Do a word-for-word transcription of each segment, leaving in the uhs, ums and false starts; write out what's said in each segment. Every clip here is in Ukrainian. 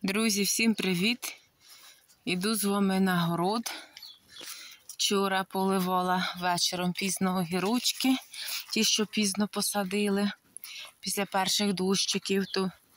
Друзі, всім привіт! Іду з вами на город. Вчора поливала вечором пізно огірочки, ті, що пізно посадили після перших дощиків.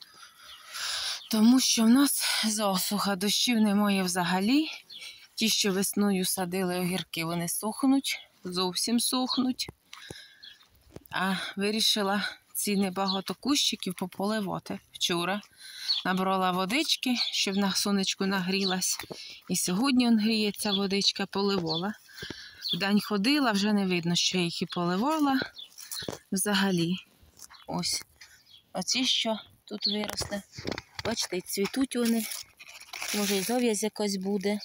Тому що в нас засуха, дощів немає взагалі. Ті, що весною садили огірки, вони сохнуть, зовсім сохнуть. А вирішила ці небагато кущиків пополивати вчора. Набрала водички, щоб на сонечку нагрілась. І сьогодні он гріється водичка, поливала. Вдень ходила, вже не видно, що я їх і поливала. Взагалі. Ось. Оці, що тут виросли. Бачите, і цвітуть вони. Може, і зав'язь якась буде.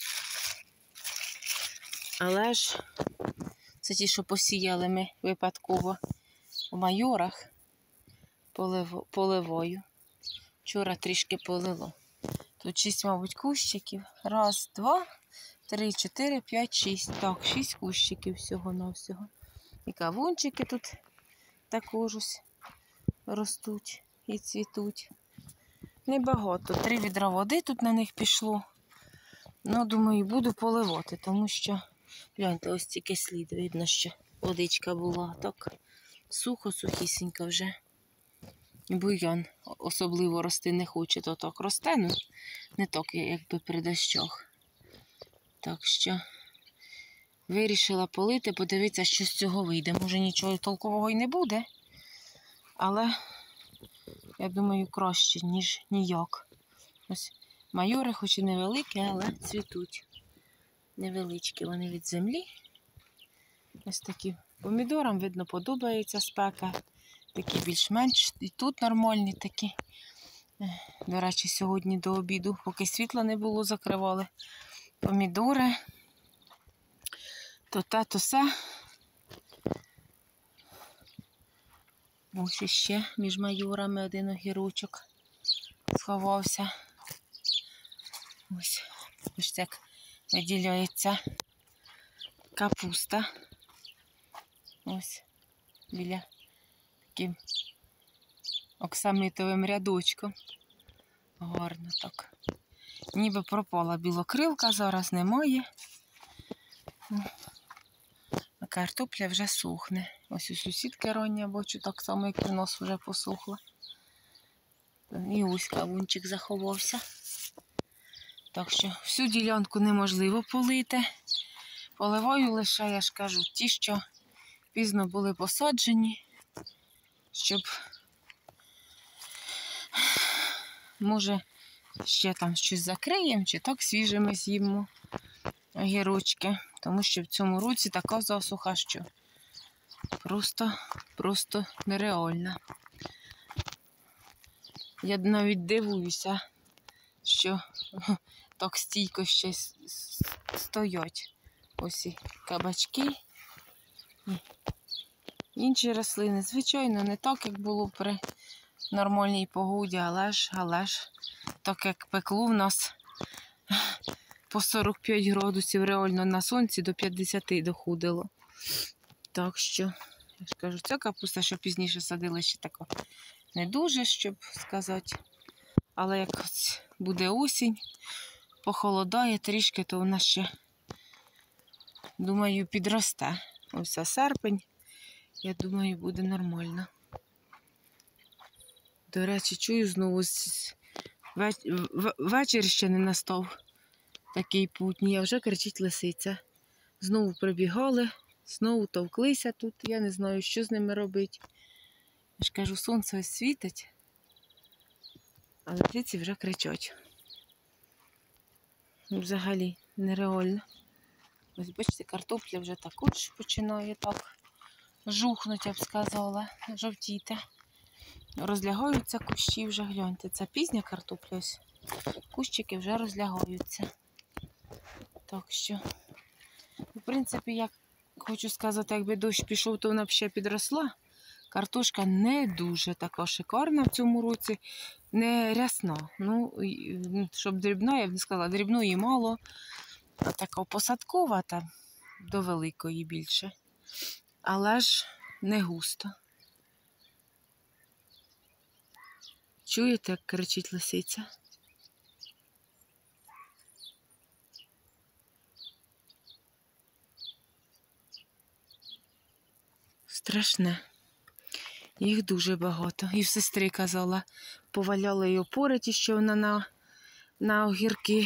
Але ж це ті, що посіяли ми випадково у майорах поливою. Вчора трішки полило. Тут шість, мабуть, кущиків. Раз, два, три, чотири, п'ять, шість. Так, шість кущиків всього-навсього. І кавунчики тут також ось ростуть і цвітуть. Небагато. Три відра води тут на них пішло. Ну, думаю, буду поливати, тому що, гляньте, ось тільки слід видно, що водичка була. Так, сухо-сухісінько вже. Бур'ян особливо рости не хоче, то так росте, ну не так, якби при дощах. Так що вирішила полити, подивитися, що з цього вийде. Може, нічого толкового й не буде, але я думаю, краще, ніж ніяк. Ось майори, хоч і невеликі, але цвітуть. Невеличкі вони від землі. Ось такі помідорам, видно, подобається спека. Такі більш-менш, і тут нормальні такі. До речі, сьогодні до обіду, поки світла не було, закривали помідори. То те, то се. Ось іще між майорами один огірочок сховався. Ось, ось так виділяється капуста. Ось, біля таким оксамитовим рядочком. Гарно так. Ніби пропала білокрилка, зараз немає. А картопля вже сухне. Ось у сусідки рання бачу, так само, як і в нас вже посухла. І ось кавунчик заховався. Так що всю ділянку неможливо полити. Поливаю лише, я ж кажу, ті, що пізно були посаджені, щоб, може, ще там щось закриємо, чи так свіжими з'їмо огірочки. Тому що в цьому році така засуха, що просто, просто нереальна. Я навіть дивуюся, що так стійко ще стоять. Ось і кабачки, і інші рослини. Звичайно, не так, як було при нормальній погоді, але ж, але ж, так як пекло в нас по сорок п'ять градусів, реально на сонці до п'ятдесяти доходило. Так що, я ж кажу, ця капуста, що пізніше садили, ще така не дуже, щоб сказати. Але як буде осінь, похолодає трішки, то вона ще, думаю, підросте. Ось серпень, я думаю, буде нормально. До речі, чую знову, вечір ще не настав такий путній, а вже кричить лисиця. Знову прибігали, знову товклися тут, я не знаю, що з ними робити. Я ж кажу, сонце ось світить, а лисиці вже кричать. Взагалі нереально. Ось бачите, картопля вже також починає так жухнути, я б сказала, жовтіти. Розлягаються кущі вже, гляньте, це пізня картопля, ось кущики вже розлягаються. Так що, в принципі, як хочу сказати, якби дощ пішов, то вона б ще підросла. Картошка не дуже така шикарна в цьому році, не рясна. Ну, щоб дрібна, я б не сказала, дрібної мало, а така посадкова, та до великої більше. Але ж не густо. Чуєте, як кричить лисиця? страшне. Їх дуже багато. І в сестри казала, поваляла її опорити, що вона на, на огірки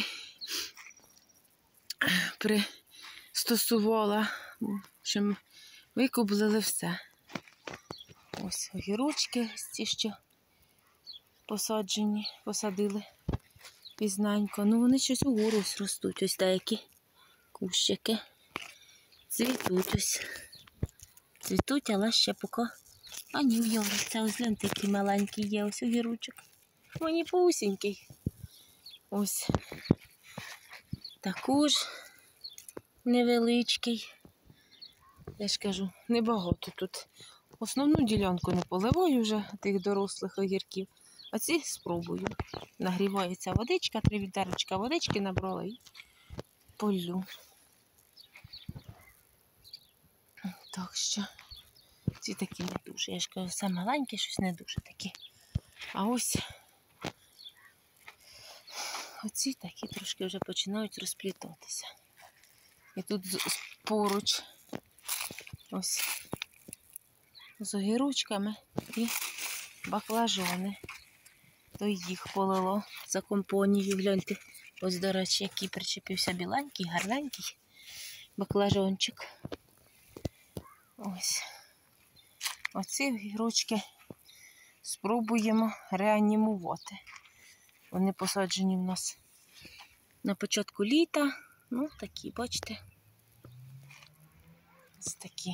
пристосувала. Що викублили все. Ось огірочки, ті, що посаджені, посадили пізненько. Ну вони щось угору ростуть, ось деякі кущики. Цвітуть ось. Цвітуть, але ще поки ані в'являться. Ось гляньте, який маленький є, ось огірочок. Мені поусінький. Ось. Також невеличкий. Я ж кажу, небагато тут. Основну ділянку не поливаю вже тих дорослих огірків. А ці спробую. Нагрівається водичка, три відерочка водички набрала і полю. Так що ці такі не дуже. Я ж кажу, все маленьке, щось не дуже такі. А ось оці такі трошки вже починають розплітатися. І тут поруч ось з огірочками і баклажани. То їх полило за компонію. Гляньте, ось, до речі, який причепився біленький, гарненький баклажанчик. Ось. Оці огірочки спробуємо реанімувати. Вони посаджені в нас на початку літа. Ну, такі, бачите. Ось такі.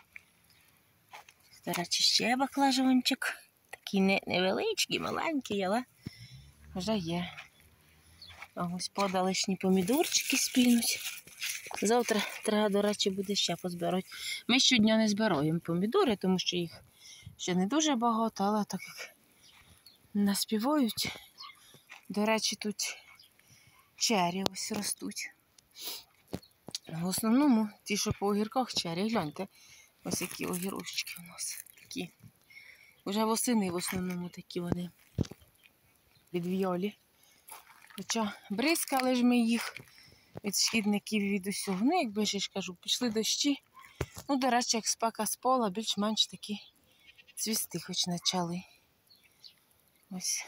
До речі, ще баклажанчик. Такий невеличкий, маленький, але вже є. А ось подалишні помідорчики спінуть. Завтра треба, до речі, буде ще позбирати. Ми щодня не збираємо помідори, тому що їх ще не дуже багато, але так як наспівають. До речі, тут чері ось ростуть. В основному ті, що по огірках чері, гляньте, ось які огірочки у нас такі. Вже восени в основному такі вони відв'ялі. Хоча бризкали ж ми їх від шкідників, від усього. Ну, якби ж я ж кажу, пішли дощі. Ну, до речі, як спека спала, більш-менш такі цвісти хоч почали. Ось.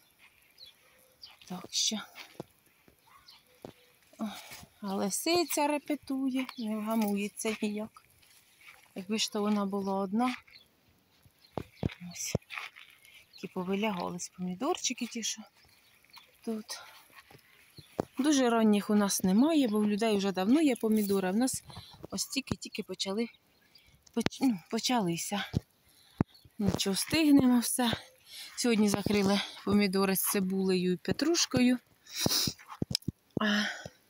Так що. О, а лисиця репетує, не вгамується ніяк. Якби ж то вона була одна. Ось. Такі повилягались помідорчики ті, що тут. Дуже ранніх у нас немає, бо в людей вже давно є помідори, а в нас ось тільки-тільки почали, поч, ну, почалися. Нічого, встигнемо все. Сьогодні закрили помідори з цибулею і петрушкою. А,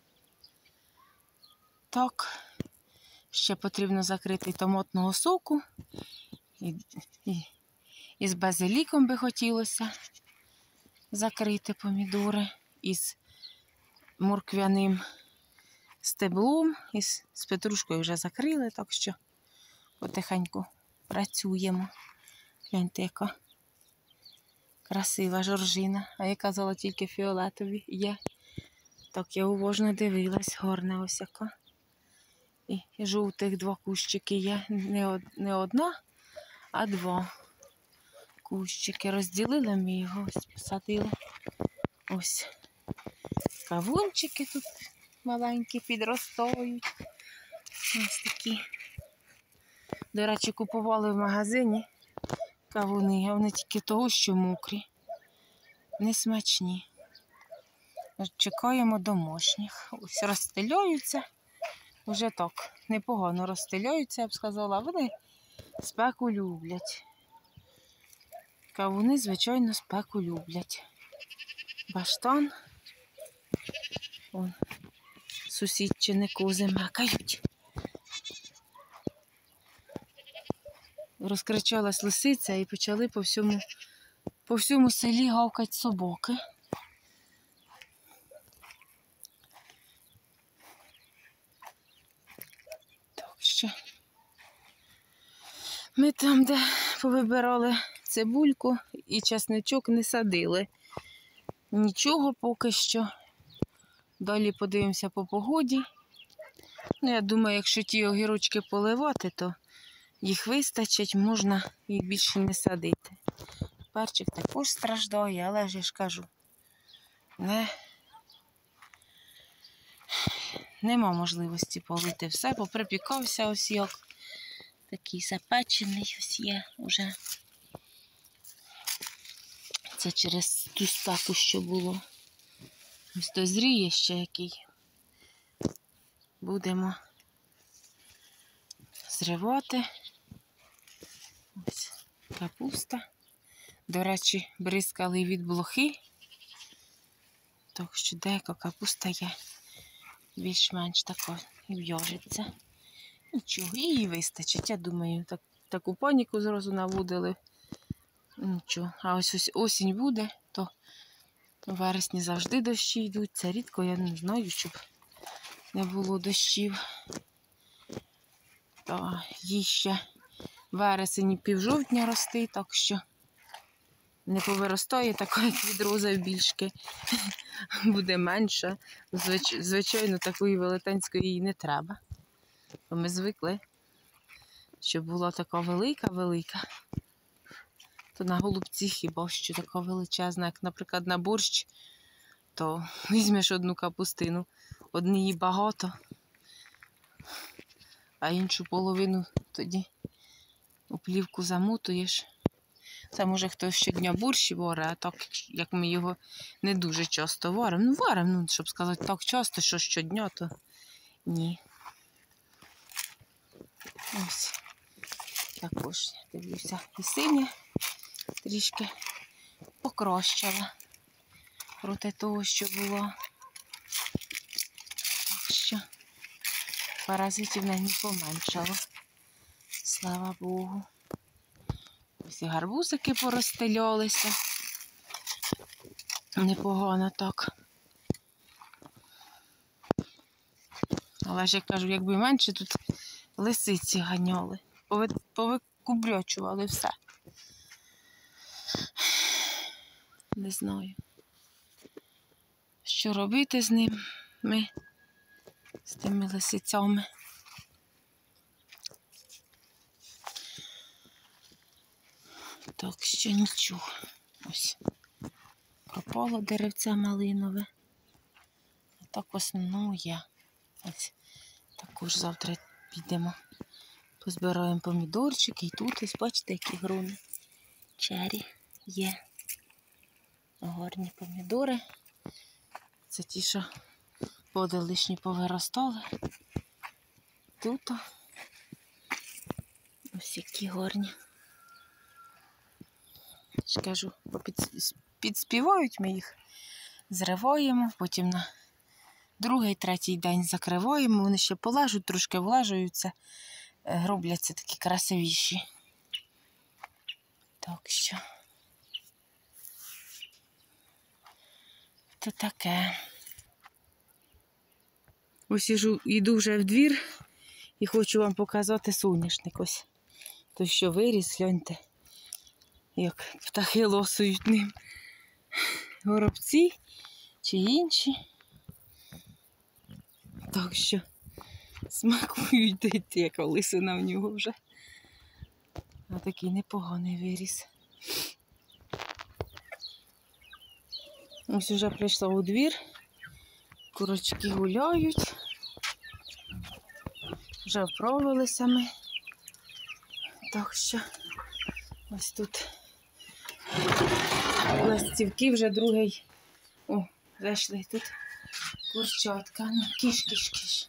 так, ще потрібно закрити томатного соку. І, і, і з базиліком би хотілося закрити помідори. Із морквяним стеблом, і з, з петрушкою вже закрили, так що потихеньку працюємо. Гляньте, яка красива жоржина. А я казала, тільки фіолетові є. Так, я уважно дивилась, гарна ось яка. І жовтих два кущики є. Не, од, не одна, а два кущики. Розділили ми його, ось посадили. Ось. Кавунчики тут маленькі підростають. Ось такі. До речі, купували в магазині кавуни, а вони тільки того, що мокрі. Не смачні. Чекаємо домашніх. Ось розстеляються. Вже так, непогано розстеляються, я б сказала. Вони спеку люблять. Кавуни, звичайно, спеку люблять. Баштан. Вон, сусідчини кози мекають. Розкричалась лисиця і почали по всьому, по всьому селі гавкати собаки. Так що ми там, де повибирали цибульку і чесничок, не садили. Нічого поки що. Далі подивимося по погоді. Ну, я думаю, якщо ті огірочки поливати, то їх вистачить, можна їх більше не садити. Перчик також страждає, але ж я ж кажу, не, нема можливості полити все, бо припікався ось як. Такий запечений ось є уже. Це через ту спеку, що було. Ось дозріє ще який. Будемо зривати. Ось капуста. До речі, бризкали від блохи. Так що деяка капуста є більш-менш така і в'яжеться. Нічого, її вистачить. Я думаю, так, таку паніку зразу наводили. Нічого. А ось, ось осінь буде, то в вересні завжди дощі йдуть. Це рідко, я не знаю, щоб не було дощів. Та їй ще вересень і півжовтня рости, так що не повиростає така, як від рози більшки. Буде менша. Звич... Звичайно, такої велетенської їй не треба. Бо ми звикли, щоб була така велика-велика. То на голубці хіба що така величезна, як, наприклад, на борщ, то візьмеш одну капустину, однієї багато, а іншу половину тоді у плівку замотуєш. Це може хтось щодня борщ варить, а так, як ми його не дуже часто варимо. Ну, варимо, ну, щоб сказати, так часто, що щодня, то ні. Ось. Також, дивлюся, і синя трішки покращила проти того, що було. Так що паразитів на ній поменшало. Слава Богу. Ось і гарбузики порозстелялися. Непогано так. Але ж, я кажу, якби менше, тут лисиці ганяли. Повикубрячували все. Не знаю, що робити з ним, ми, з тими лисицями. Так, що нічого. Ось. Пропало деревце малинове. А так в основному є. Ось. Також завтра підемо. Позбираємо помідорчики. І тут, ось, бачите, які грони. Чері є. Гарні помідори. Це ті, що поди лишні повиростали. Тут ось які гарні. Я кажу, підспівають, ми їх зриваємо, потім на другий, третій день закриваємо, вони ще полежуть, трошки влежуються, робляться такі красивіші. Так що, то таке. Ось іжу, йду вже в двір і хочу вам показати соняшник ось. Той, що виріс, гляньте, як птахи лосують ним. Горобці чи інші. Так що смакують, дайте, яка лисина в нього вже. А такий непоганий виріс. Ось вже прийшла у двір. Курочки гуляють. Вже вправилися ми. Так що ось тут ластівки вже другий. О, зайшли тут курчатка. Ну, киш, киш, киш.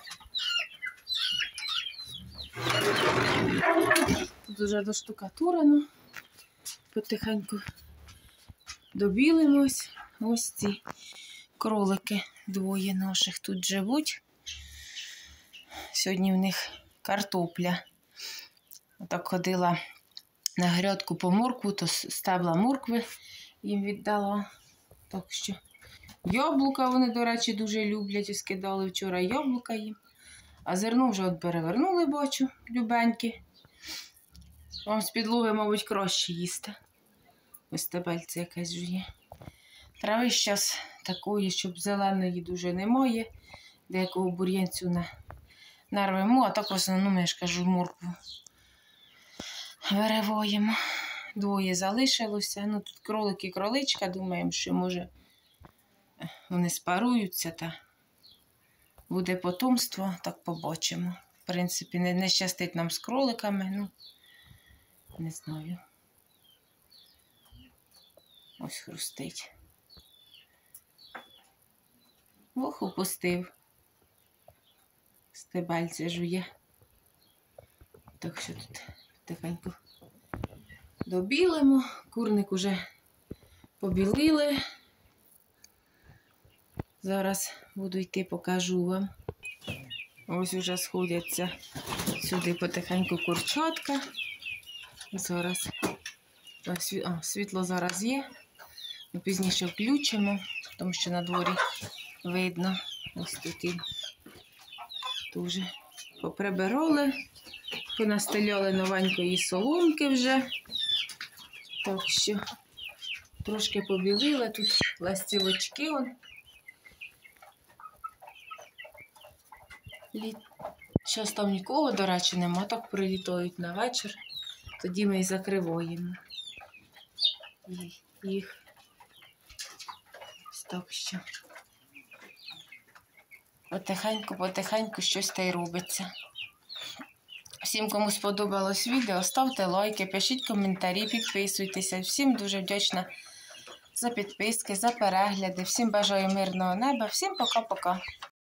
Тут вже доштукатурено. Потихеньку добілимось. Ось ці кролики двоє наших тут живуть. Сьогодні в них картопля. Отак ходила на грядку по моркву, то стебла моркви їм віддала. Так що яблука вони, до речі, дуже люблять. Скидали вчора яблука їм. А зерно вже от перевернули, бачу, любенькі. Вам з підлоги, мабуть, краще їсти. Ось стебельце якесь жує. Трави зараз такої, щоб зеленої дуже немає. Деякого бур'янцю нарвемо, а так в основному, я ж кажу, моркву вириваємо. Двоє залишилося. Ну, тут кролик і кроличка, думаємо, що може вони спаруються та буде потомство, так побачимо. В принципі, не, не щастить нам з кроликами, ну, не знаю. Ось хрустить. Ох, упустив. Стебальця жує. Так що тут тихенько добілимо. Курник уже побілили. Зараз буду йти, покажу вам. Ось уже сходяться сюди потихеньку курчатка. Зараз. А, світло зараз є. Ми пізніше включимо, тому що на дворі видно. Ось тут і дуже поприбирали. Понастеляли новенької соломки вже. Так що трошки побілили. Тут ластівочки. Зараз там нікого, до речі, нема, так прилітають на вечір. Тоді ми і закриваємо їх. Так що потихеньку-потихеньку щось та й робиться. Всім, кому сподобалось відео, ставте лайки, пишіть коментарі, підписуйтеся. Всім дуже вдячна за підписки, за перегляди. Всім бажаю мирного неба. Всім пока-пока.